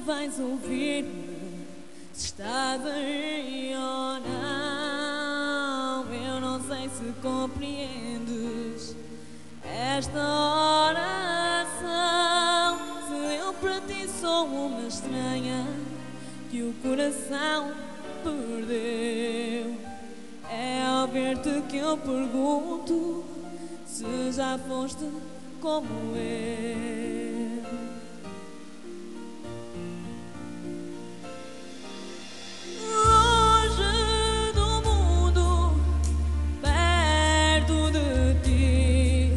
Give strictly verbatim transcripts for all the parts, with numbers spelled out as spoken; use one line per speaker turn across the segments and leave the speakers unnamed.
vais ouvir-me, se estás aí ou não. Eu não sei se compreendes esta oração. Se eu para ti sou uma estranha que o coração perdeu, é ao ver-te que eu pergunto se já foste como eu. Longe do mundo, perto de ti,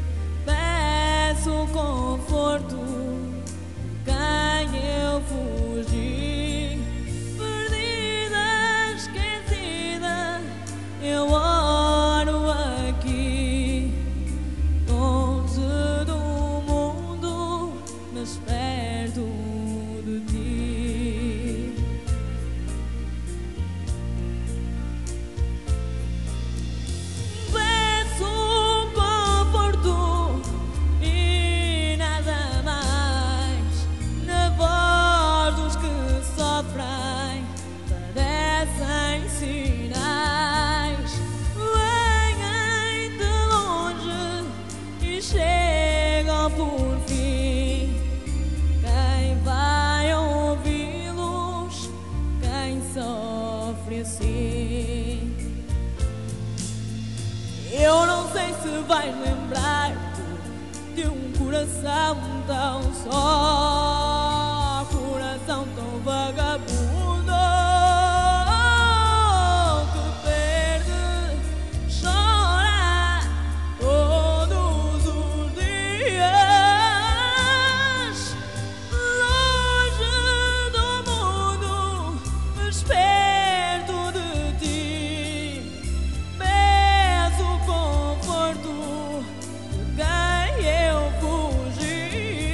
peço conforto. Quem eu fugi, perdida, esquecida, eu oro aqui. Longe do mundo, mas perto de ti. Peço conforto e nada mais. Na voz dos que sofrem parecem sinais. Vêm de longe e chegam por fim. Quem vai ouvi-los, quem sofre assim? Eu não sei se vais lembrar-te de um coração tão só, coração tão vagabundo, que perde, chora todos os dias. Longe do mundo, mas perto de ti. Peço conforto de quem eu fugi.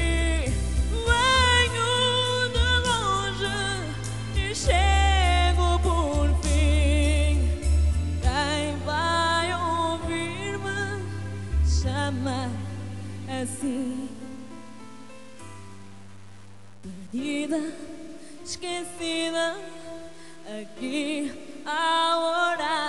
Venho de longe e chego por fim. Quem vai ouvir-me chama assim. Perdida, esquecida, aqui a orar.